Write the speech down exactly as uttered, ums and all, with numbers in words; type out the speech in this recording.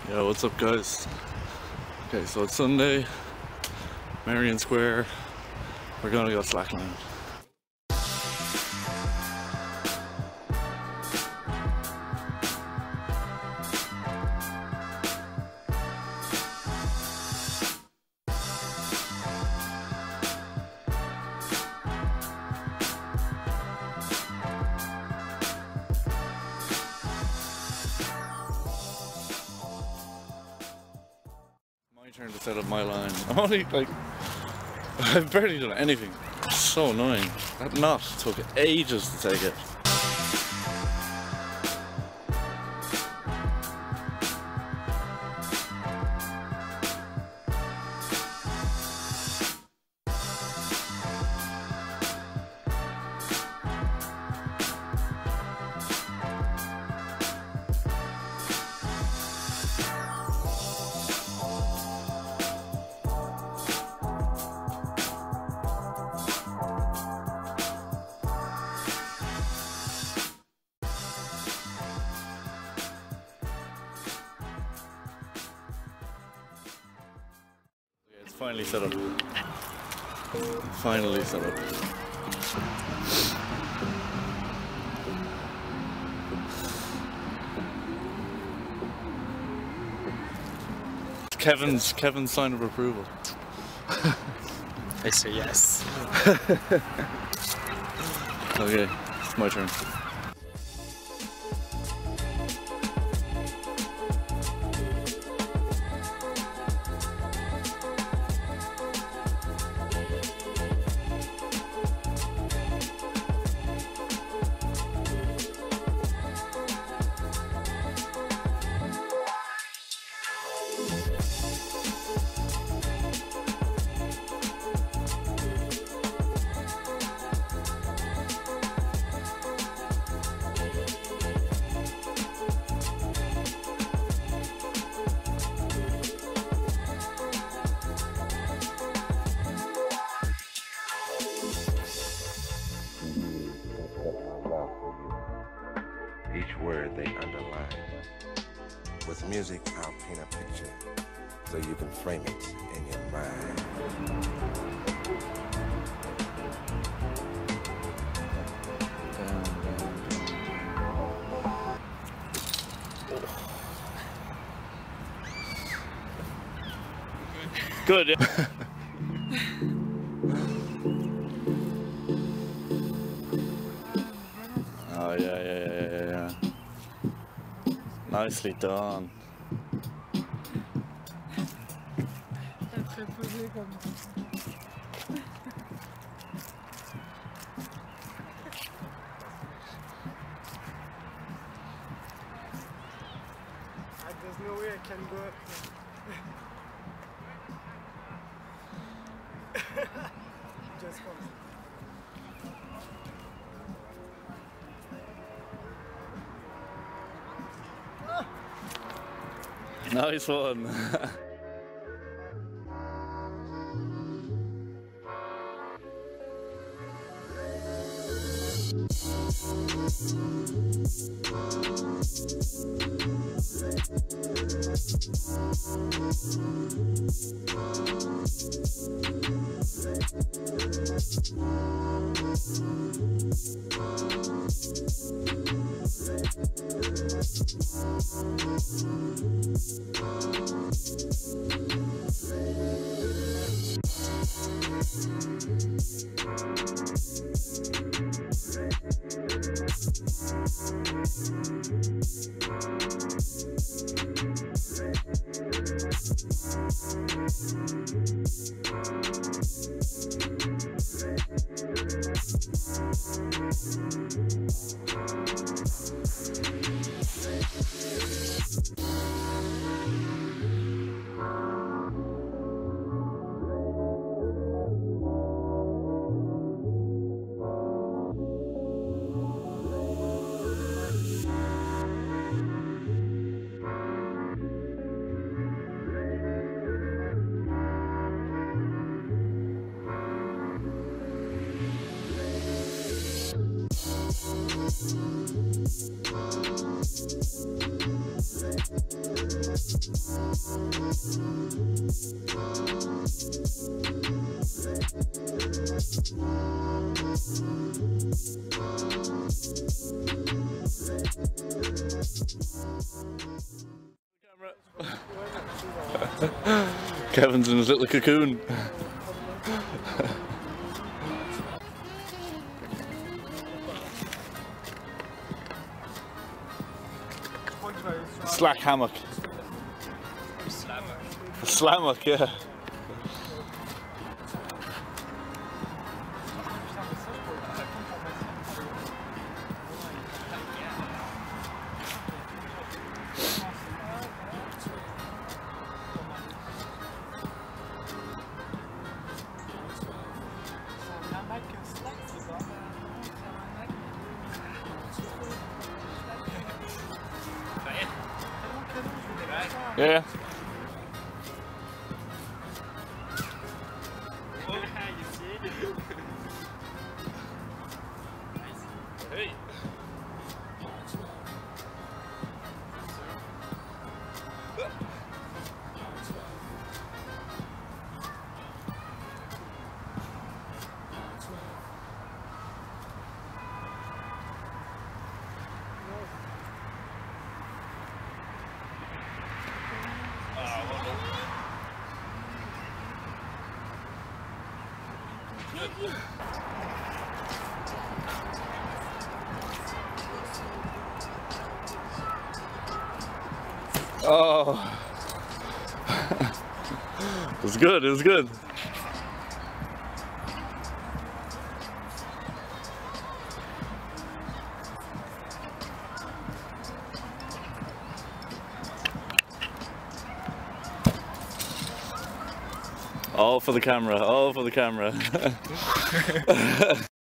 Yo, what's up guys? Okay, so it's Sunday, Marion Square, we're gonna go slackline. Turn to set up my line. I'm only like, I've barely done anything. It's so annoying. That knot took ages to take it. Finally set up. Finally set up. Kevin's Kevin's sign of approval. I say yes. Okay, it's my turn. Each word they underline. With music, I'll paint a picture so you can frame it in your mind. Good. Oh yeah, yeah, yeah, yeah, yeah. Nicely done. There's no way I can go up here. Just come. Nice one. Kevin's in his little cocoon. Slack hammock. Slammock. Slammock, yeah. Yeah. Hey. Oh, it was good, it was good. All for the camera, all for the camera.